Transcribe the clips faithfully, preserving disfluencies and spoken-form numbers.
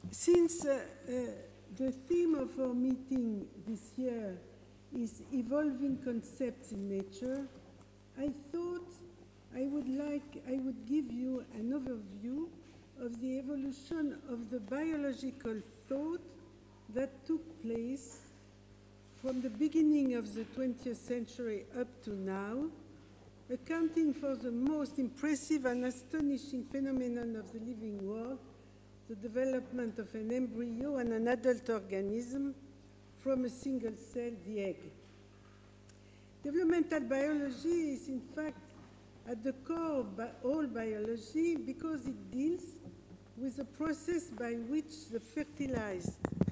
Since uh, uh, the theme of our meeting this year is evolving concepts in nature, I thought I would like, I would give you an overview of the evolution of the biological thought that took place from the beginning of the twentieth century up to now, accounting for the most impressive and astonishing phenomenon of the living world, the development of an embryo and an adult organism from a single cell, the egg. Developmental biology is in fact at the core of bi all biology because it deals with the process by which the fertilized,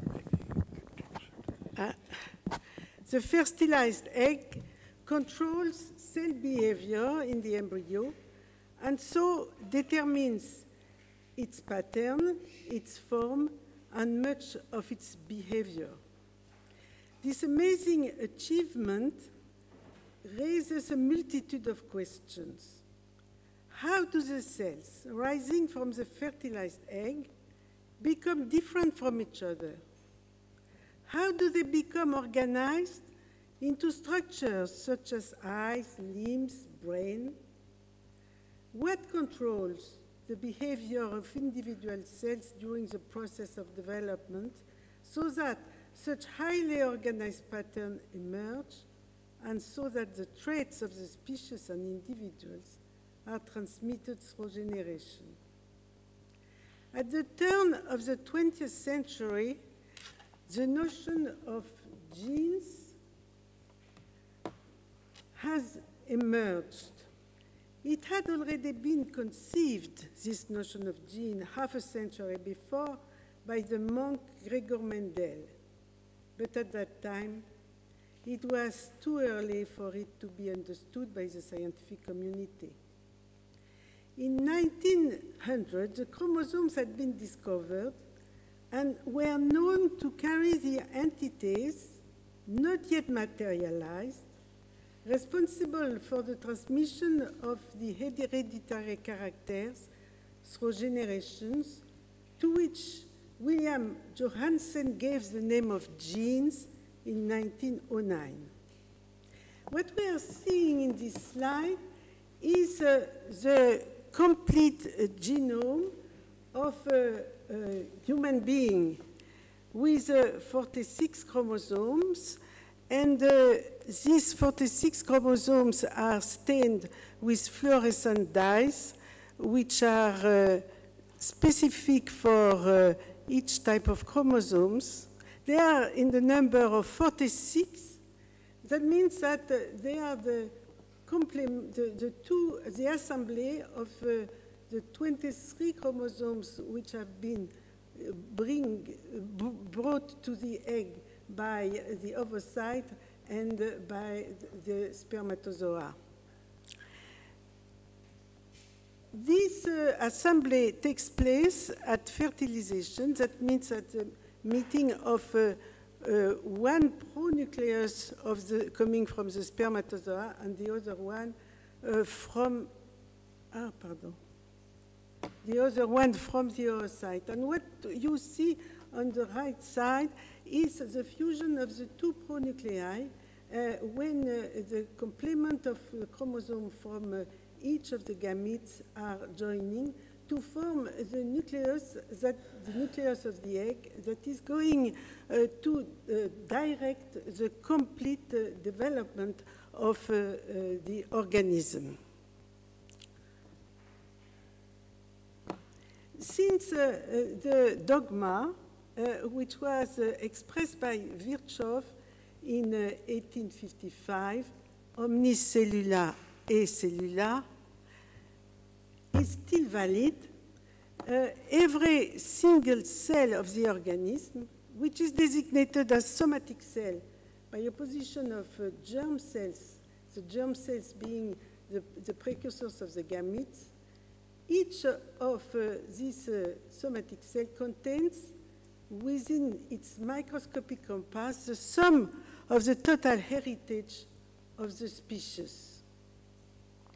uh, the fertilized egg controls cell behavior in the embryo and so determines its pattern, its form, and much of its behavior. This amazing achievement raises a multitude of questions. How do the cells rising from the fertilized egg become different from each other? How do they become organized into structures such as eyes, limbs, brain? What controls the behavior of individual cells during the process of development so that such highly organized patterns emerge and so that the traits of the species and individuals are transmitted through generation? At the turn of the twentieth century, the notion of genes has emerged. It had already been conceived, this notion of gene, half a century before by the monk Gregor Mendel. But at that time, it was too early for it to be understood by the scientific community. In nineteen hundred, the chromosomes had been discovered and were known to carry the entities, not yet materialized, responsible for the transmission of the hereditary characters through generations, to which William Johansen gave the name of genes in nineteen oh nine. What we are seeing in this slide is uh, the complete uh, genome of a, a human being with uh, forty-six chromosomes. And uh, these forty-six chromosomes are stained with fluorescent dyes, which are uh, specific for uh, each type of chromosomes. They are in the number of forty-six. That means that uh, they are the, the, the two, the assembly of uh, the twenty-three chromosomes which have been uh, bring, uh, brought to the egg by the ovocyte and by the spermatozoa. This uh, assembly takes place at fertilization. That means at the meeting of uh, uh, one pronucleus of the, coming from the spermatozoa and the other one uh, from, ah, pardon, the other one from the oocyte. And what you see on the right side is the fusion of the two pronuclei uh, when uh, the complement of the chromosome from uh, each of the gametes are joining to form the nucleus, that, the nucleus of the egg that is going uh, to uh, direct the complete uh, development of uh, uh, the organism. Since uh, uh, the dogma Uh, which was uh, expressed by Virchow in uh, eighteen fifty-five, omnis cellula et cellula, is still valid. Uh, every single cell of the organism, which is designated as somatic cell by opposition of uh, germ cells, the germ cells being the, the precursors of the gametes, each uh, of uh, these uh, somatic cells contains within its microscopic compass the sum of the total heritage of the species.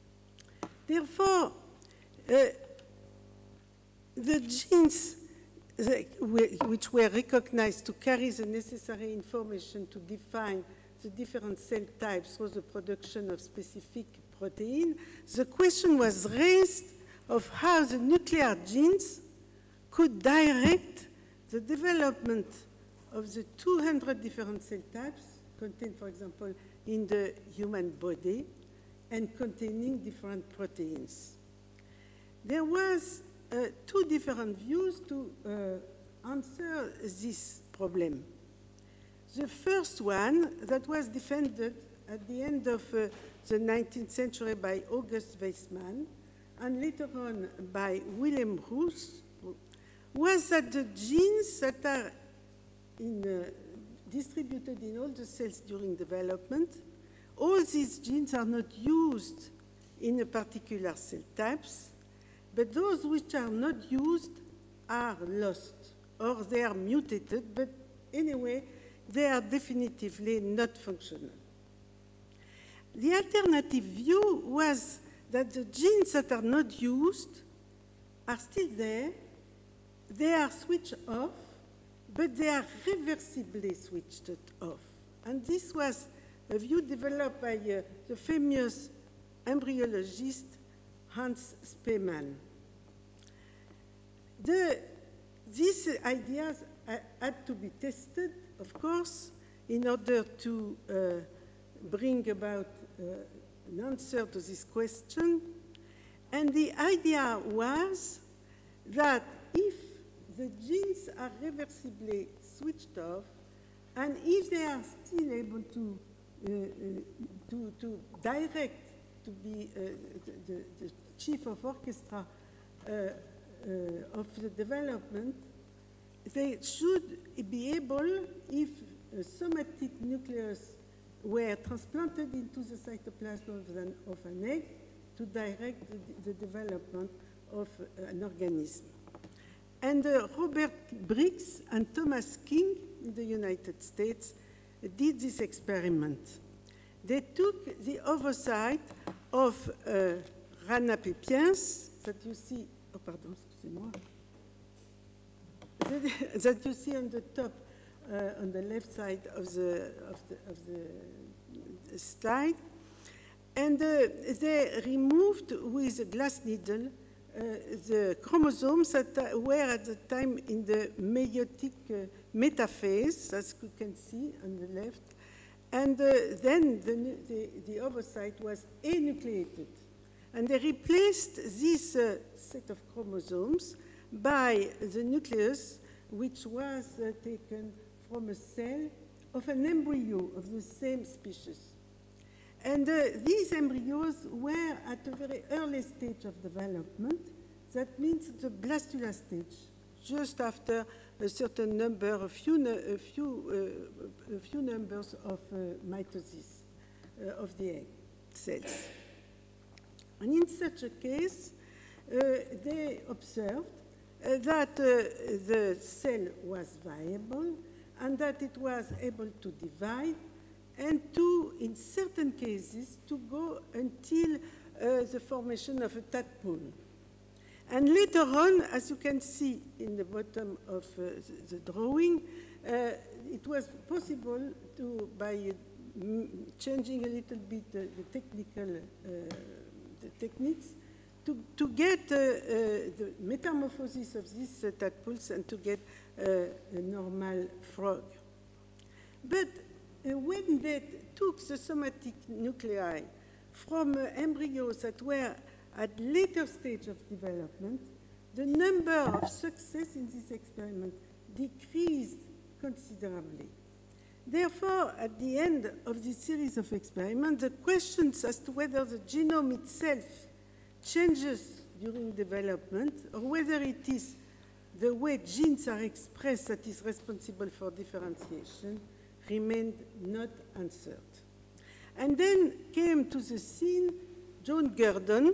Therefore, uh, the genes the, which were recognized to carry the necessary information to define the different cell types through the production of specific protein, the question was raised of how the nuclear genes could direct the development of the two hundred different cell types contained, for example, in the human body and containing different proteins. There was uh, two different views to uh, answer this problem. The first one that was defended at the end of uh, the nineteenth century by August Weismann and later on by Wilhelm Roos was that the genes that are in, uh, distributed in all the cells during development, all these genes are not used in a particular cell types, but those which are not used are lost or they are mutated, but anyway, they are definitively not functional. The alternative view was that the genes that are not used are still there, they are switched off, but they are reversibly switched off. And this was a view developed by uh, the famous embryologist Hans Spemann. The, these ideas had to be tested, of course, in order to uh, bring about uh, an answer to this question. And the idea was that if the genes are reversibly switched off, and if they are still able to, uh, uh, to, to direct, to be uh, the, the, the chief of orchestra uh, uh, of the development, they should be able, if a somatic nucleus were transplanted into the cytoplasm of an, of an egg, to direct the, the development of an organism. And uh, Robert Briggs and Thomas King in the United States did this experiment. They took the ovocyte of uh, Rana pepiens that you see, oh pardon, excusez-moi, that you see on the top, uh, on the left side of the, of the, of the slide. And uh, they removed with a glass needle uh, the chromosomes that uh, were at the time in the meiotic uh, metaphase, as you can see on the left. And uh, then the, the, the ovocyte was enucleated. And they replaced this uh, set of chromosomes by the nucleus, which was uh, taken from a cell of an embryo of the same species. And uh, these embryos were at a very early stage of development. That means the blastula stage, just after a certain number, a few, a few, uh, a few numbers of uh, mitosis uh, of the egg cells. And in such a case, uh, they observed uh, that uh, the cell was viable and that it was able to divide and to, in certain cases, to go until uh, the formation of a tadpole. And later on, as you can see in the bottom of uh, the, the drawing, uh, it was possible to, by uh, changing a little bit uh, the technical uh, the techniques, to, to get uh, uh, the metamorphosis of these uh, tadpoles and to get uh, a normal frog. But uh, when they took the somatic nuclei from uh, embryos that were at later stage of development, the number of success in this experiment decreased considerably. Therefore, at the end of this series of experiments, the questions as to whether the genome itself changes during development or whether it is the way genes are expressed that is responsible for differentiation remained not answered. And then came to the scene John Gurdon,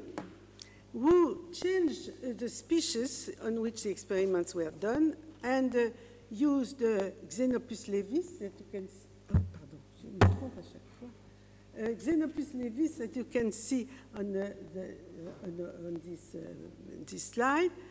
who changed uh, the species on which the experiments were done and uh, used uh, Xenopus levis, that you can see, oh, pardon, je me trompe à chaque fois, uh, Xenopus levis that you can see on, uh, the, uh, on, uh, on this, uh, this slide,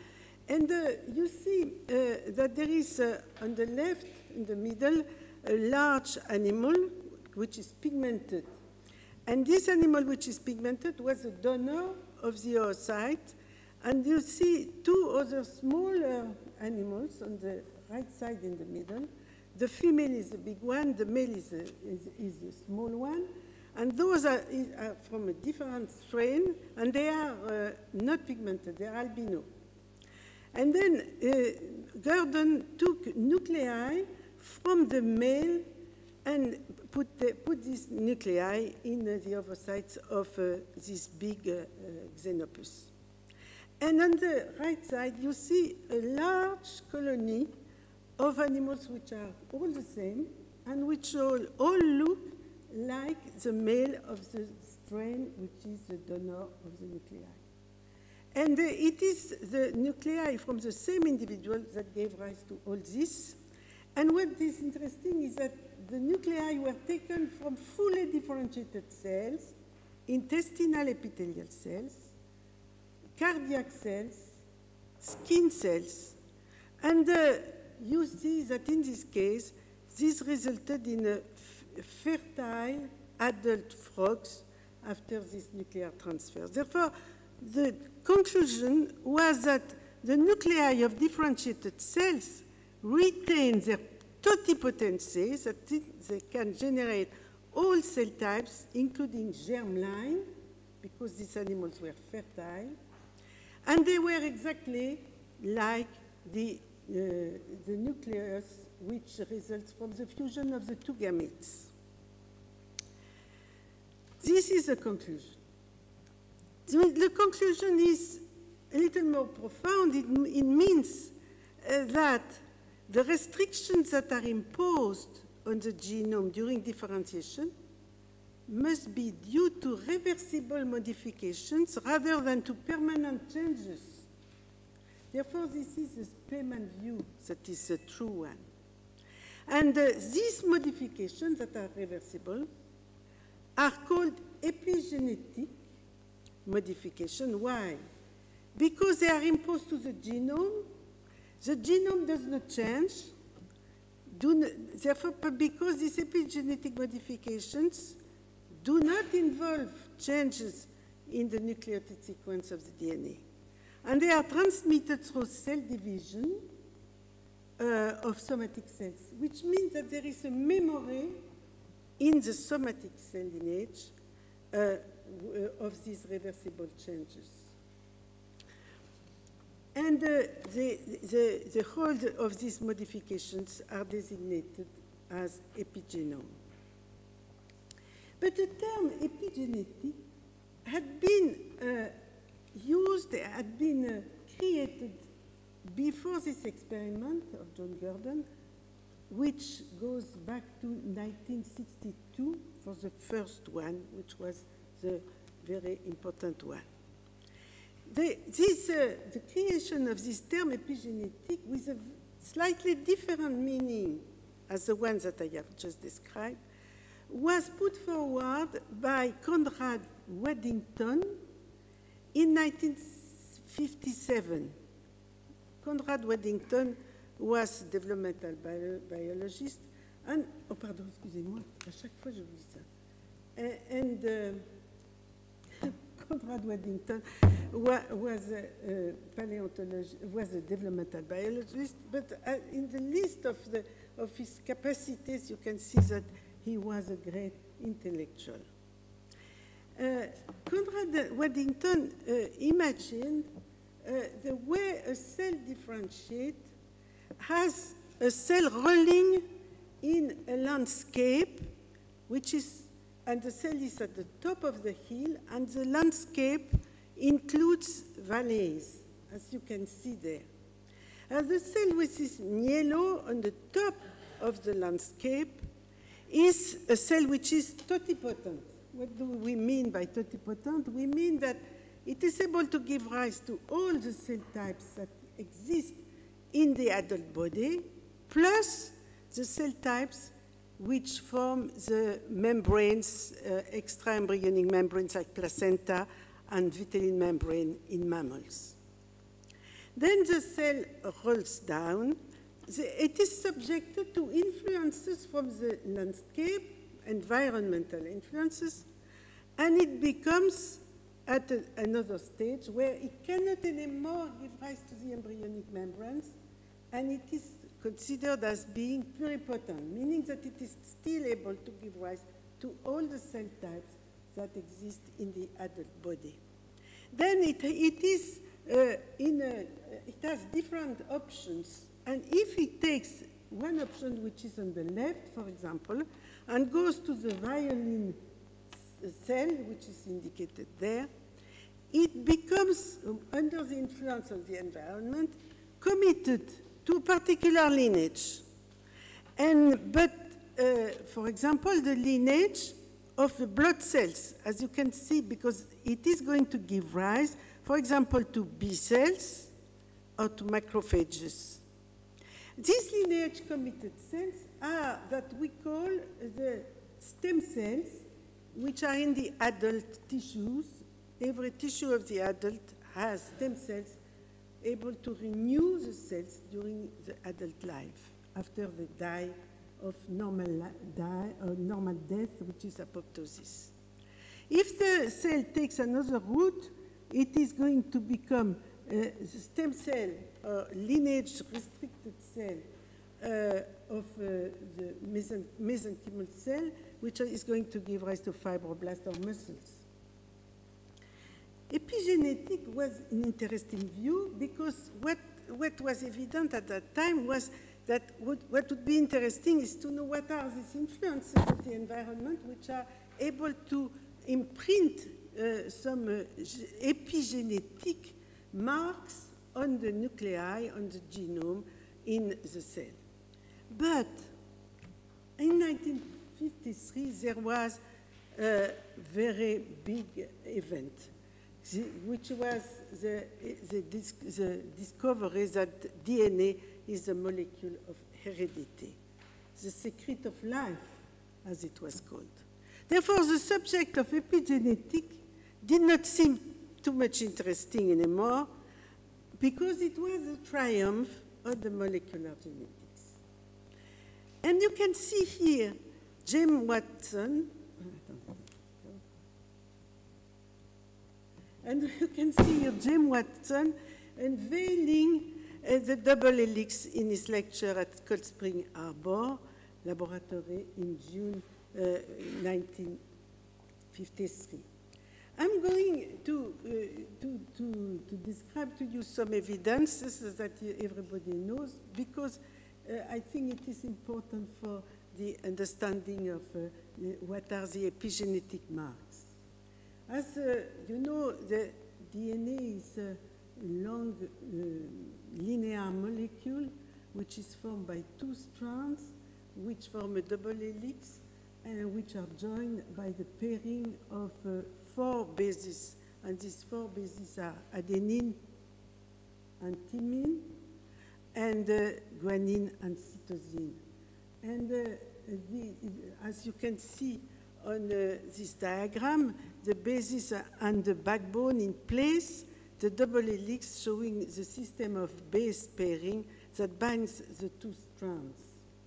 And uh, you see uh, that there is, uh, on the left, in the middle, a large animal which is pigmented. And this animal which is pigmented was a donor of the oocyte. And you see two other smaller animals on the right side in the middle. The female is the big one, the male is a, is, is the small one. And those are, are from a different strain, and they are uh, not pigmented, they are albino. And then uh, Gurdon took nuclei from the male and put, the, put these nuclei in uh, the oocytes of uh, this big uh, uh, Xenopus. And on the right side, you see a large colony of animals which are all the same and which all, all look like the male of the strain, which is the donor of the nuclei. And uh, it is the nuclei from the same individual that gave rise to all this. And what is interesting is that the nuclei were taken from fully differentiated cells, intestinal epithelial cells, cardiac cells, skin cells. And uh, you see that in this case, this resulted in a fertile adult frogs after this nuclear transfer. Therefore, the conclusion was that the nuclei of differentiated cells retain their totipotency, that they can generate all cell types, including germline, because these animals were fertile, and they were exactly like the, uh, the nucleus which results from the fusion of the two gametes. This is the conclusion. The, the conclusion is a little more profound. It, it means uh, that the restrictions that are imposed on the genome during differentiation must be due to reversible modifications rather than to permanent changes. Therefore, this is the Spearman view that is the true one. And uh, these modifications that are reversible are called epigenetic modification. Why? Because they are imposed to the genome. The genome does not change. Do not, therefore, because these epigenetic modifications do not involve changes in the nucleotide sequence of the D N A. And they are transmitted through cell division uh, of somatic cells, which means that there is a memory in the somatic cell lineage uh, of these reversible changes. And uh, the, the, the whole of these modifications are designated as epigenome. But the term epigenetic had been uh, used, had been uh, created before this experiment of John Gurdon, which goes back to nineteen sixty-two for the first one, which was the very important one. The, this, uh, the creation of this term epigenetic with a slightly different meaning as the one that I have just described was put forward by Conrad Waddington in nineteen fifty-seven. Conrad Waddington was a developmental bio biologist, and, oh pardon, excusez-moi, à chaque fois j'oublie ça. And uh, Conrad Waddington wa was a, a paleontologist, was a developmental biologist, but uh, in the list of, the, of his capacities, you can see that he was a great intellectual. Uh, Conrad Waddington uh, imagined uh, the way a cell differentiates has a cell rolling in a landscape, which is, and the cell is at the top of the hill, and the landscape includes valleys, as you can see there. And the cell which is yellow on the top of the landscape is a cell which is totipotent. What do we mean by totipotent? We mean that it is able to give rise to all the cell types that exist in the adult body, plus the cell types which form the membranes, uh, extra-embryonic membranes like placenta and vitelline membrane in mammals. Then the cell rolls down. The, it is subjected to influences from the landscape, environmental influences, and it becomes at a, another stage where it cannot anymore give rise to the embryonic membranes, and it is considered as being pluripotent, meaning that it is still able to give rise to all the cell types that exist in the adult body. Then it, it is uh, in a, it has different options, and if it takes one option which is on the left, for example, and goes to the violin cell, which is indicated there, it becomes, um, under the influence of the environment, committed to a particular lineage. And, but, uh, for example, the lineage of the blood cells, as you can see, because it is going to give rise, for example, to B cells or to macrophages. These lineage committed cells are that we call the stem cells, which are in the adult tissues. Every tissue of the adult has stem cells able to renew the cells during the adult life after the die of normal, die, or normal death, which is apoptosis. If the cell takes another route, it is going to become a stem cell or lineage restricted cell uh, of uh, the mesen mesenchymal cell, which is going to give rise to fibroblasts or muscles. Epigenetic was an interesting view because what, what was evident at that time was that what, what would be interesting is to know what are these influences of the environment which are able to imprint uh, some uh, epigenetic marks on the nuclei, on the genome in the cell. But in nineteen fifty-three, there was a very big event, which was the, the, the discovery that D N A is a molecule of heredity, the secret of life, as it was called. Therefore, the subject of epigenetic did not seem too much interesting anymore because it was a triumph of the molecular genetics. And you can see here James Watson, and you can see here James Watson unveiling uh, the double helix in his lecture at Cold Spring Harbor Laboratory in June uh, nineteen fifty-three. I'm going to, uh, to, to, to describe to you some evidences that everybody knows, because uh, I think it is important for the understanding of uh, what are the epigenetic marks. As uh, you know, the D N A is a long uh, linear molecule which is formed by two strands which form a double helix and which are joined by the pairing of uh, four bases. And these four bases are adenine and thymine, and uh, guanine and cytosine. And uh, the, as you can see on uh, this diagram, the bases and the backbone in place, the double helix showing the system of base pairing that binds the two strands.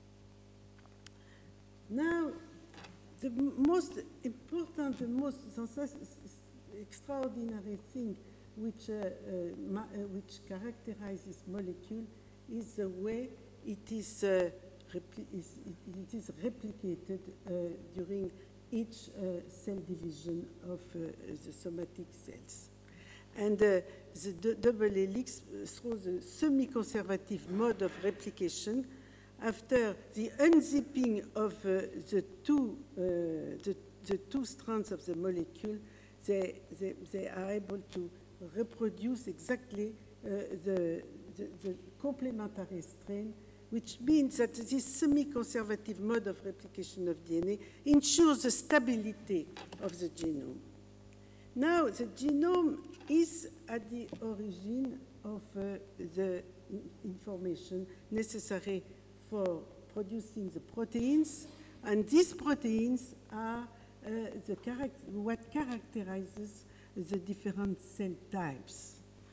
Now, the most important, the most extraordinary thing which, uh, uh, uh, which characterizes this molecule is the way it is, uh, is, it is replicated uh, during each uh, cell division of uh, the somatic cells. And uh, the double helix throws a semi-conservative mode of replication. After the unzipping of uh, the, two, uh, the, the two strands of the molecule, they, they, they are able to reproduce exactly uh, the, the, the complementary strain, which means that this semi-conservative mode of replication of D N A ensures the stability of the genome. Now, the genome is at the origin of uh, the information necessary for producing the proteins, and these proteins are uh, the charac what characterizes the different cell types.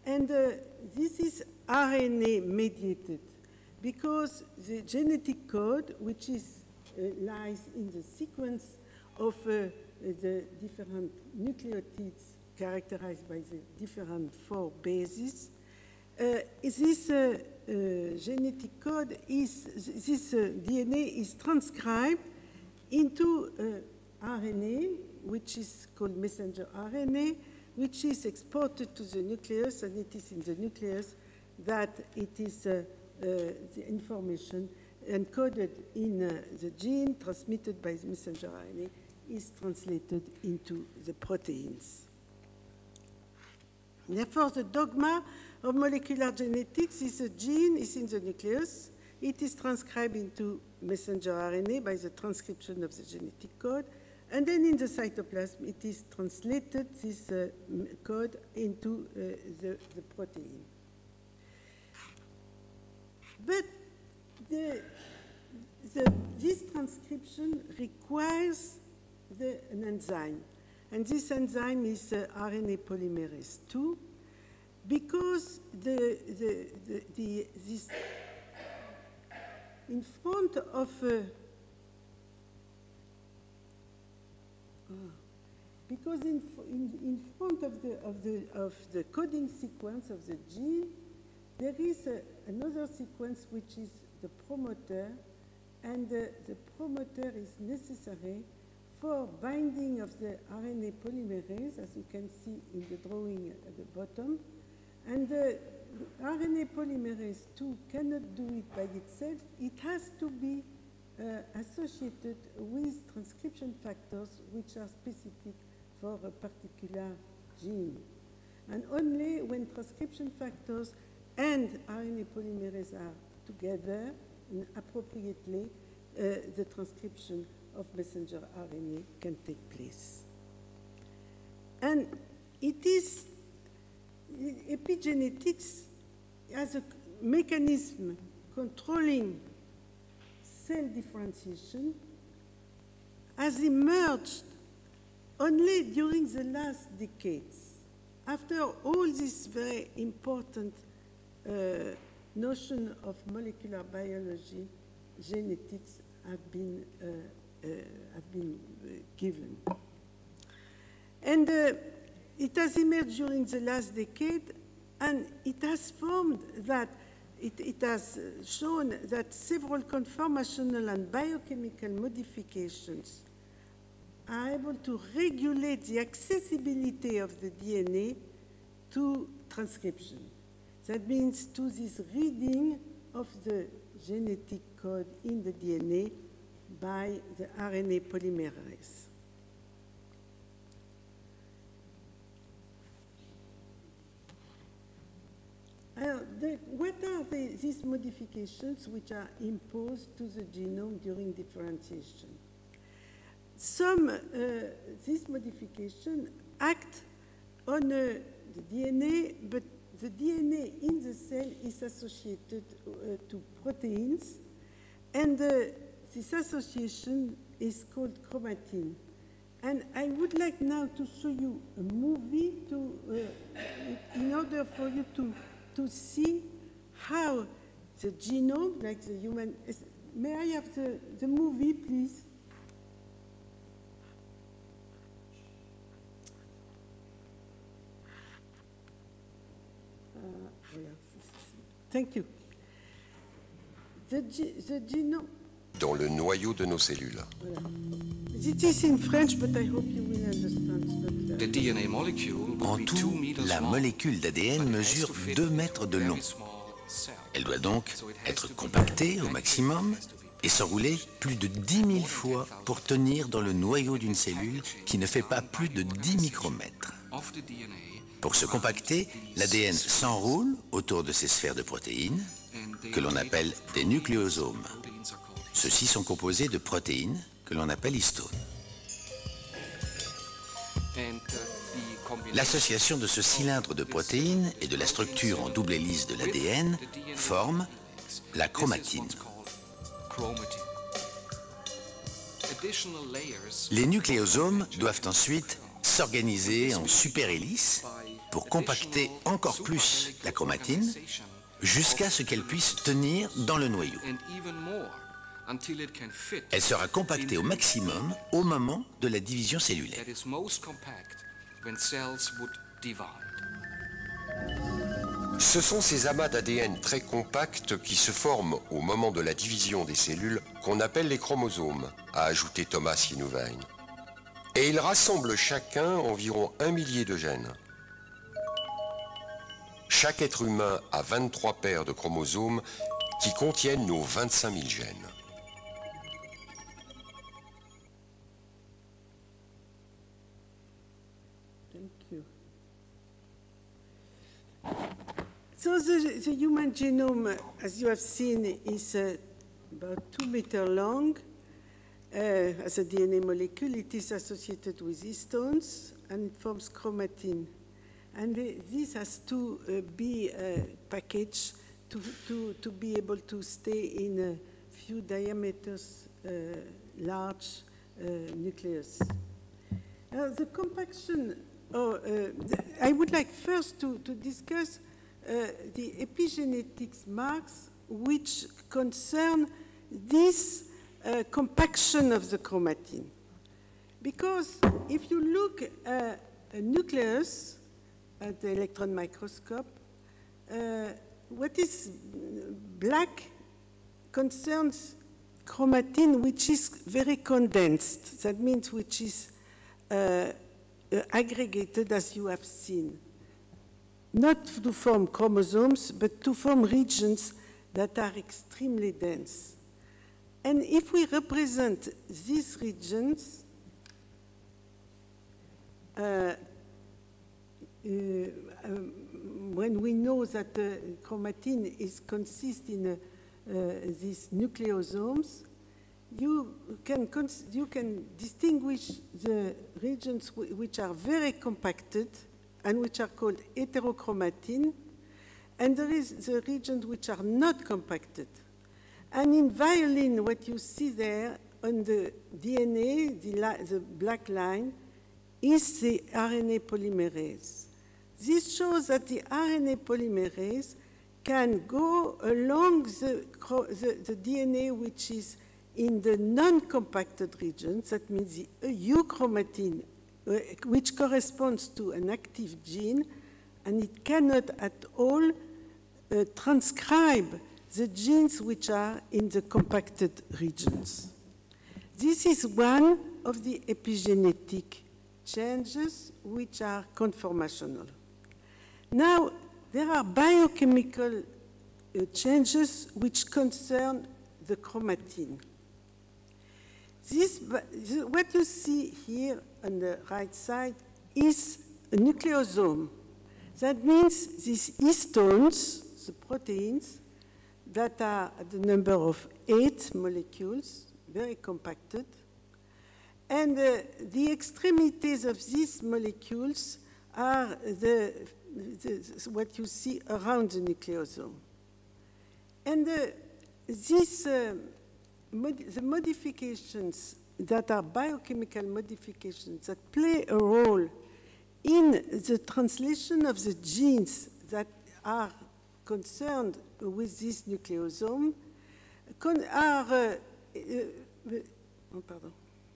And uh, this is R N A mediated because the genetic code, which is, uh, lies in the sequence of uh, the different nucleotides characterized by the different four bases, uh, this uh, uh, genetic code is, this uh, D N A is transcribed into uh, R N A, which is called messenger R N A, which is exported to the nucleus, and it is in the nucleus that it is uh, uh, the information encoded in uh, the gene transmitted by the messenger R N A is translated into the proteins. Therefore, the dogma of molecular genetics is a gene is in the nucleus. It is transcribed into messenger R N A by the transcription of the genetic code. And then in the cytoplasm, it is translated, this uh, code, into uh, the, the protein. But the, the, this transcription requires the, an enzyme. And this enzyme is uh, R N A polymerase two, because the, the, the, the, this, in front of uh, Because in, in, in front of the, of, the, of the coding sequence of the gene, there is a, another sequence which is the promoter, and the, the promoter is necessary for binding of the R N A polymerase, as you can see in the drawing at the bottom. And the R N A polymerase two cannot do it by itself. It has to be Uh, associated with transcription factors which are specific for a particular gene. And only when transcription factors and R N A polymerase are together and appropriately, uh, the transcription of messenger R N A can take place. And it is, epigenetics as a mechanism controlling cell differentiation has emerged only during the last decades. After all this very important uh, notion of molecular biology, genetics have been, uh, uh, have been uh, given. And uh, it has emerged during the last decade, and it has formed that It, it has shown that several conformational and biochemical modifications are able to regulate the accessibility of the D N A to transcription. That means to this reading of the genetic code in the D N A by the R N A polymerase. Uh, the, what are the, these modifications which are imposed to the genome during differentiation? Some, uh, these modifications act on uh, the D N A, but the D N A in the cell is associated uh, to proteins, and uh, this association is called chromatin. And I would like now to show you a movie to, uh, in order for you to to see how the genome, like the human, is, may I have the, the movie, please? Uh, voilà. Thank you. The, the genome. Dans le noyau de nos cellules. Voilà. It is in French, but I hope you will understand. The D N A molecule En will be tout, two meters la long, molécule d'A D N but it has mesure to fit deux into mètres de a very long. small cell. Elle doit donc So it has être to be compactée au compacted, maximum it has to be et s'enrouler plus de dix mille fois pour tenir dans le noyau d'une cellule qui ne fait pas plus de dix micromètres. of the D N A. Pour se compacter, l'A D N s'enroule autour de ces sphères de protéines que l'on appelle des nucléosomes. Ceux-ci sont composés de protéines que l'on appelle histones. L'association de ce cylindre de protéines et de la structure en double hélice de l'A D N forme la chromatine. Les nucléosomes doivent ensuite s'organiser en superhélices pour compacter encore plus la chromatine jusqu'à ce qu'elle puisse tenir dans le noyau. Elle sera compactée au maximum au moment de la division cellulaire. Ce sont ces amas d'A D N très compacts qui se forment au moment de la division des cellules qu'on appelle les chromosomes, a ajouté Thomas Yinuvine. Et ils rassemblent chacun environ un millier de gènes. Chaque être humain a vingt-trois paires de chromosomes qui contiennent nos vingt-cinq mille gènes. Thank you. So the, the human genome, as you have seen, is uh, about two meters long. Uh, as a D N A molecule, it is associated with histones, and it forms chromatin. And the, this has to uh, be uh, packaged to, to, to be able to stay in a few diameters uh, large uh, nucleus. Now, the compaction, oh, uh, the, I would like first to, to discuss uh, the epigenetics marks which concern this Uh, compaction of the chromatin. Because if you look at a nucleus at the electron microscope, uh, what is black concerns chromatin which is very condensed. That means which is uh, uh, aggregated as you have seen. Not to form chromosomes, but to form regions that are extremely dense. And if we represent these regions, uh, uh, um, when we know that the chromatin is consist in uh, these nucleosomes, you can, you can distinguish the regions which are very compacted and which are called heterochromatin, and there is the regions which are not compacted. And in violin, what you see there on the D N A, the, the black line, is the R N A polymerase. This shows that the R N A polymerase can go along the, the, the D N A which is in the non-compacted regions, that means the euchromatin, uh, which corresponds to an active gene, and it cannot at all uh, transcribe the genes which are in the compacted regions. This is one of the epigenetic changes which are conformational. Now, there are biochemical uh, changes which concern the chromatin. This, what you see here on the right side is a nucleosome. That means these histones, the proteins, that are at the number of eight molecules, very compacted. And uh, the extremities of these molecules are the, the, what you see around the nucleosome. And uh, these, uh, mod the modifications that are biochemical modifications that play a role in the translation of the genes that are concerned with this nucleosome con are, uh, uh, oh, pardon,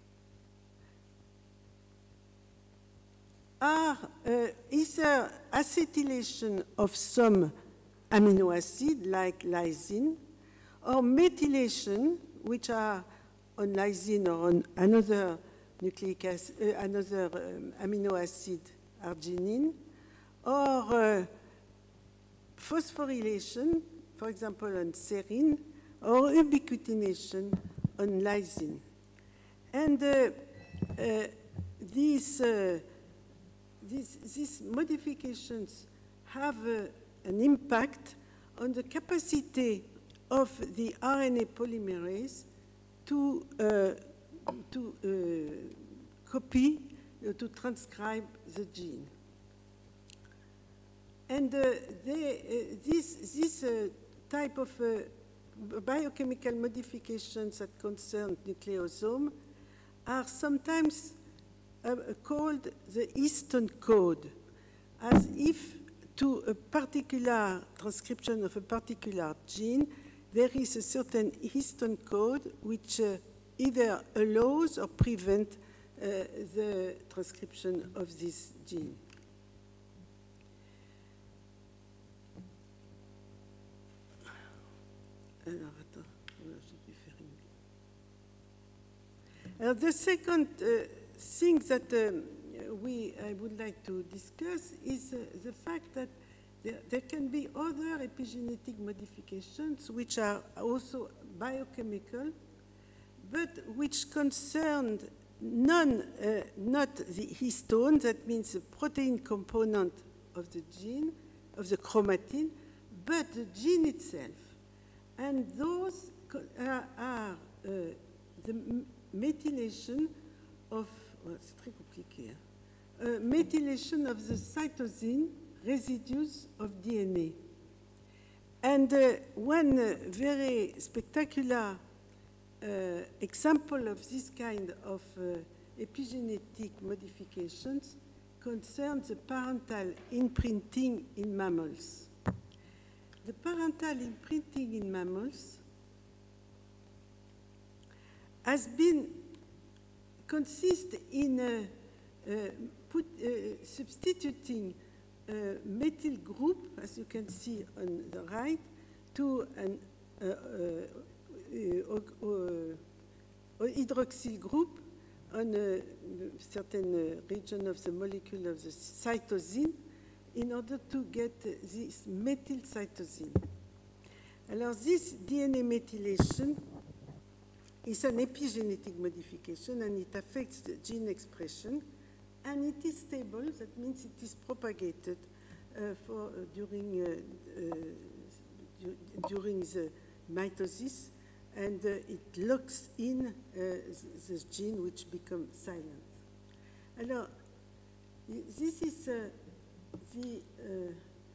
are uh, either acetylation of some amino acid like lysine, or methylation, which are on lysine or on another nucleic acid, uh, another um, amino acid, arginine, or uh, phosphorylation, for example, on serine, or ubiquitination on lysine. And uh, uh, these, uh, these, these modifications have uh, an impact on the capacity of the R N A polymerase to, uh, to uh, copy, uh, to transcribe the gene. And uh, they, uh, this, this uh, type of uh, biochemical modifications that concern nucleosome are sometimes uh, called the histone code. as if to a particular transcription of a particular gene, there is a certain histone code which uh, either allows or prevents uh, the transcription of this gene. Alors, attends, j'ai dû faire une... Alors, the second uh, thing that um, we I would like to discuss is uh, the fact that there, there can be other epigenetic modifications which are also biochemical, but which concern non, uh, not the histone, that means the protein component of the gene, of the chromatin, but the gene itself. And those are, are uh, the methylation of, well, c'est très compliqué, hein? Uh, methylation of the cytosine residues of D N A. And uh, one uh, very spectacular uh, example of this kind of uh, epigenetic modifications concerns the parental imprinting in mammals. The parental imprinting in mammals has been consist in uh, uh, put, uh, substituting a methyl group, as you can see on the right, to an uh, uh, uh, uh, hydroxyl group on a certain uh, region of the molecule of the cytosine, in order to get this methyl cytosine. Alors, this D N A methylation is an epigenetic modification, and it affects the gene expression, and it is stable. That means it is propagated uh, for uh, during uh, uh, du during the mitosis, and uh, it locks in uh, the gene, which becomes silent. Alors, this is uh, The, uh,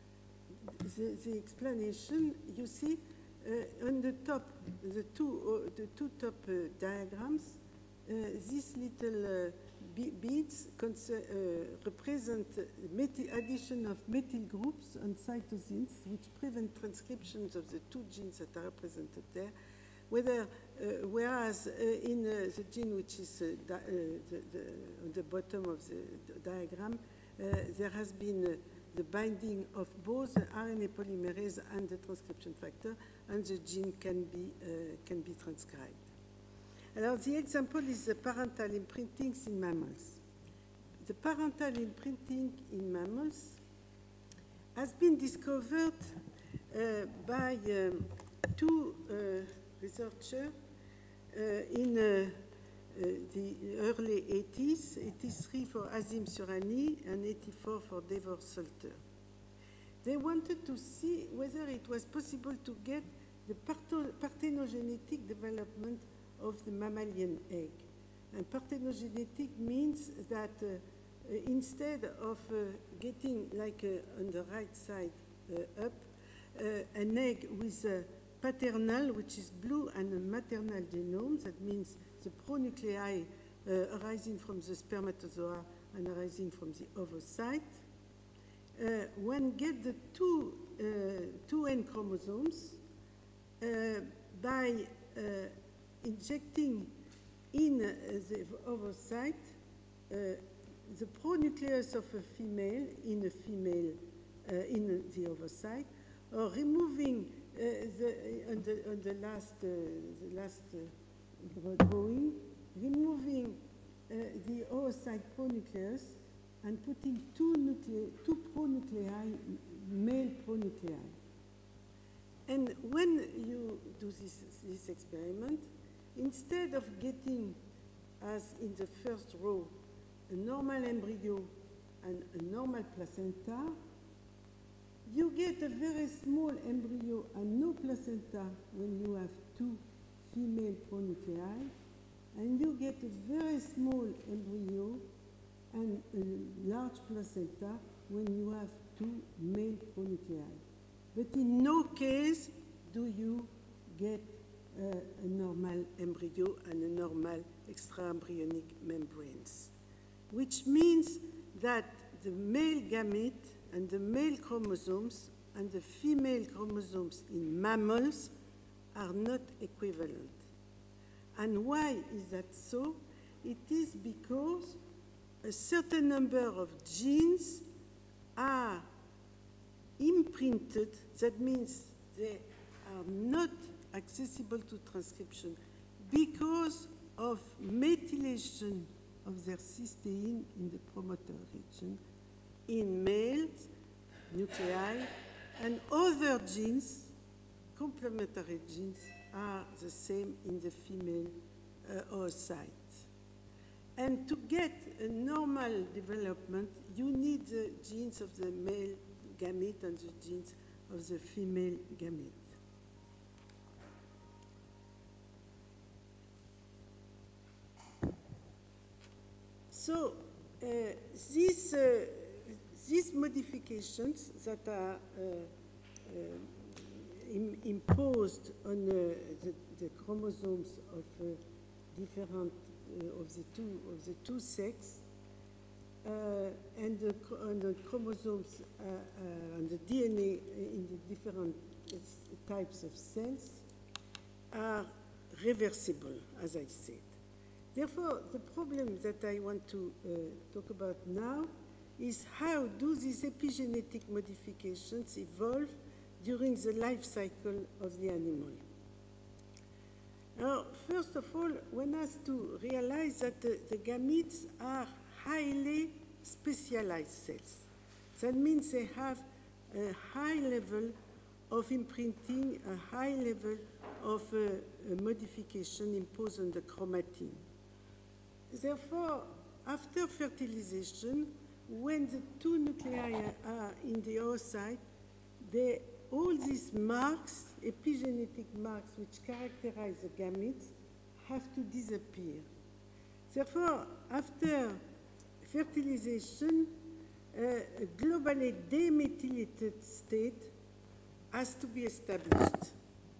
the, the explanation. You see uh, on the top, the two, uh, the two top uh, diagrams, uh, these little uh, be beads uh, represent methyl addition of methyl groups on cytosines, which prevent transcriptions of the two genes that are represented there. Whether, uh, whereas uh, in uh, the gene which is uh, uh, the, the, on the bottom of the, the diagram, Uh, there has been uh, the binding of both the R N A polymerase and the transcription factor, and the gene can be, uh, can be transcribed. Alors, the example is the parental imprintings in mammals. The parental imprinting in mammals has been discovered uh, by um, two uh, researchers uh, in uh, Uh, the early eighties, eighty-three for Azim Surani and eighty-four for Devor Salter. They wanted to see whether it was possible to get the parthenogenetic development of the mammalian egg. And parthenogenetic means that uh, uh, instead of uh, getting, like uh, on the right side uh, up, uh, an egg with a paternal, which is blue, and a maternal genome, that means the pronuclei uh, arising from the spermatozoa and arising from the oocyte. Uh, one get the two, uh, two N chromosomes uh, by uh, injecting in uh, the oocyte uh, the pronucleus of a female in a female uh, in the oocyte, or removing uh, the, on, the, on the last, uh, the last uh, drawing, removing uh, the oocyte pronucleus and putting two, nuclei, two pronuclei, male pronuclei. And when you do this, this experiment, instead of getting, as in the first row, a normal embryo and a normal placenta, you get a very small embryo and no placenta when you have two female pronuclei, and you get a very small embryo and a large placenta when you have two male pronuclei. But in no case do you get uh, a normal embryo and a normal extraembryonic membranes, which means that the male gamete and the male chromosomes and the female chromosomes in mammals are not equivalent. And why is that so? It is because a certain number of genes are imprinted, that means they are not accessible to transcription because of methylation of their cysteine in the promoter region in males, nuclei, and other genes, complementary genes, are the same in the female uh, oocyte. And to get a normal development, you need the genes of the male gamete and the genes of the female gamete. So uh, these, uh, these modifications that are uh, uh, im imposed on uh, the, the chromosomes of uh, different uh, of the two of the two sexes uh, and the, on the chromosomes uh, uh, and the D N A in the different types of cells are reversible, as I said. Therefore, the problem that I want to uh, talk about now is how do these epigenetic modifications evolve during the life cycle of the animal. Now, first of all, one has to realize that the, the gametes are highly specialized cells. That means they have a high level of imprinting, a high level of uh, modification imposed on the chromatin. Therefore, after fertilization, when the two nuclei are in the oocyte, they, all these marks, epigenetic marks which characterize the gametes, have to disappear. Therefore, after fertilization, uh, a globally demethylated state has to be established.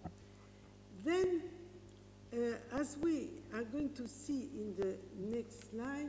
Then, uh, as we are going to see in the next slide,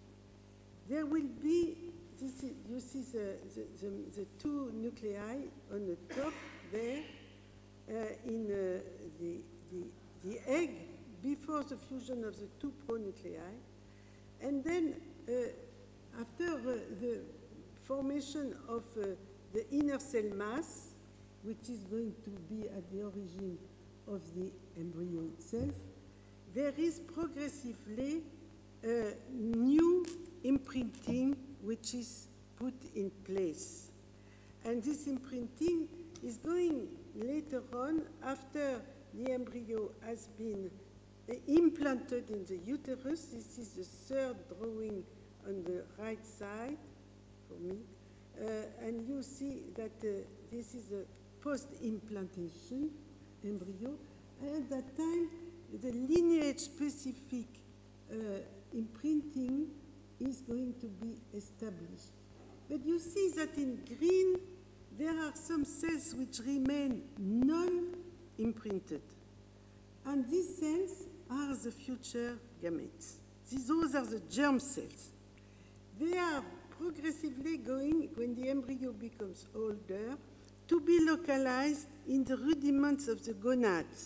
there will be, this is, you see the, the, the, the two nuclei on the top there uh, in uh, the, the, the egg before the fusion of the two pronuclei. And then uh, after uh, the formation of uh, the inner cell mass, which is going to be at the origin of the embryo itself, there is progressively a new imprinting which is put in place. And this imprinting is going later on, after the embryo has been uh, implanted in the uterus. This is the third drawing on the right side for me. Uh, and you see that uh, this is a post-implantation embryo. And at that time, the lineage-specific uh, imprinting is going to be established. But you see that in green, there are some cells which remain non-imprinted. And these cells are the future gametes. These, those are the germ cells. They are progressively going, when the embryo becomes older, to be localized in the rudiments of the gonads.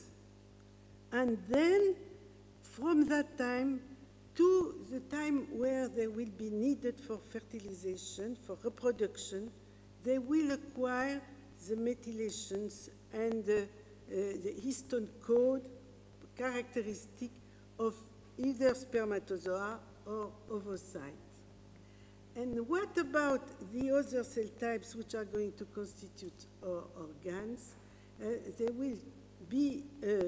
And then, from that time to the time where they will be needed for fertilization, for reproduction, they will acquire the methylations and the, uh, the histone code characteristic of either spermatozoa or ovocyte. And what about the other cell types which are going to constitute our organs? Uh, they will be uh,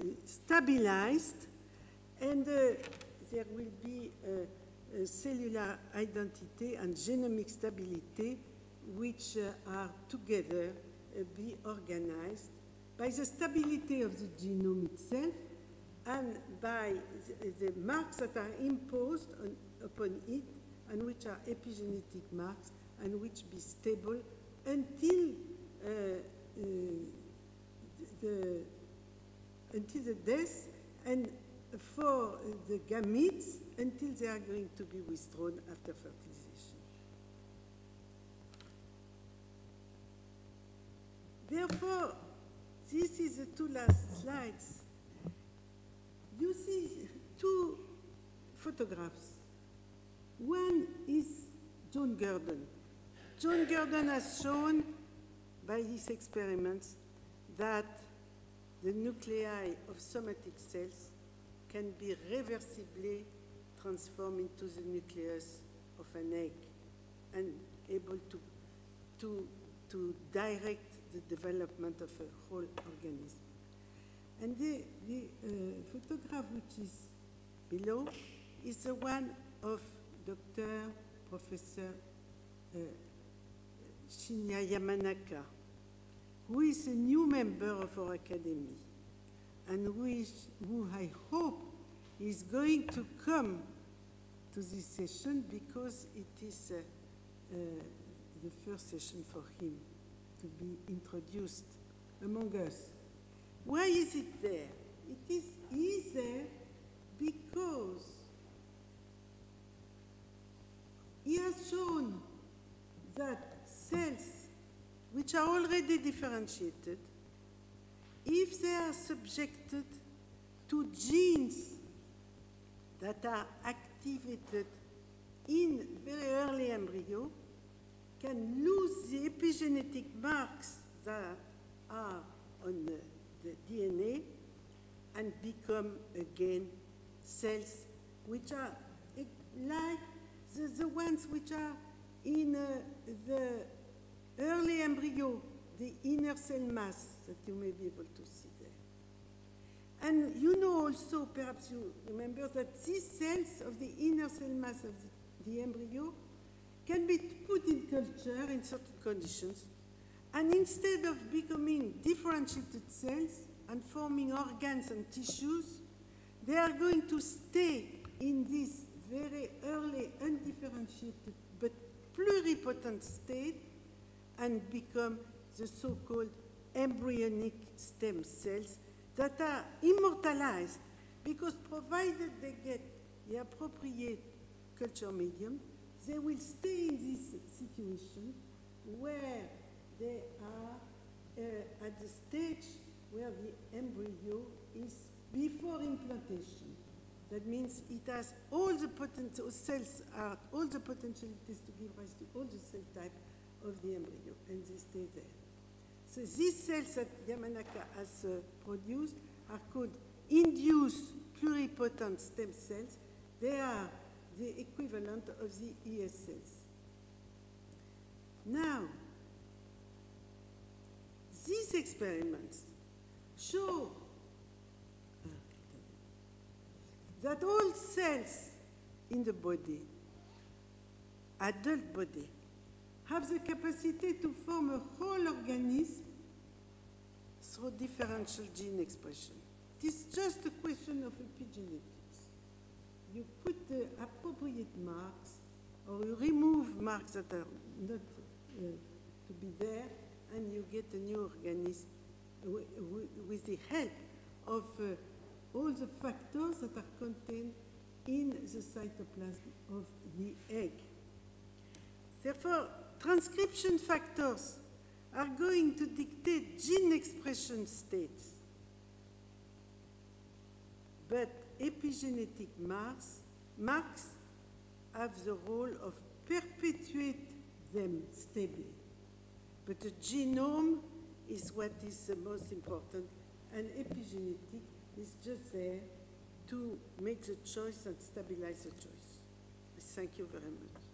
stabilized, and uh, there will be uh, a cellular identity and genomic stability which uh, are together uh, be organized by the stability of the genome itself and by the, the marks that are imposed on, upon it, and which are epigenetic marks and which be stable until uh, uh, the until the death, and for the gametes until they are going to be withdrawn after fertilization. therefore, this is the two last slides. You see two photographs. One is John Gurdon. John Gurdon has shown by his experiments that the nuclei of somatic cells can be reversibly transformed into the nucleus of an egg and able to, to, to direct the development of a whole organism. And the, the uh, photograph which is below is the one of Doctor Professor uh, Shinya Yamanaka, who is a new member of our academy, and who, is, who I hope is going to come to this session because it is uh, uh, the first session for him to be introduced among us. Why is it there? It is, is there because he has shown that cells which are already differentiated, if they are subjected to genes that are activated in very early embryo, can lose the epigenetic marks that are on the, the D N A and become again cells which are like the, the ones which are in uh, the early embryo, the inner cell mass that you may be able to see there. And you know also, perhaps you remember, that these cells of the inner cell mass of the, the embryo can be put in culture in certain conditions, and instead of becoming differentiated cells and forming organs and tissues, they are going to stay in this very early undifferentiated but pluripotent state and become the so-called embryonic stem cells that are immortalized because provided they get the appropriate culture medium, they will stay in this situation where they are uh, at the stage where the embryo is before implantation. That means it has all the potential, cells are all the potentialities to give rise to all the cell type of the embryo, and they stay there. So these cells that Yamanaka has uh, produced are called induced pluripotent stem cells. They are the equivalent of the E S cells. Now, these experiments show that all cells in the body, adult body, have the capacity to form a whole organism through differential gene expression. It is just a question of epigenetics. You put the appropriate marks, or you remove marks that are not uh, to be there, and you get a new organism with the help of uh, all the factors that are contained in the cytoplasm of the egg. Therefore, transcription factors are going to dictate gene expression states, but epigenetic marks, marks have the role of perpetuate them stably. But the genome is what is the most important, and epigenetic is just there to make the choice and stabilize the choice. Thank you very much.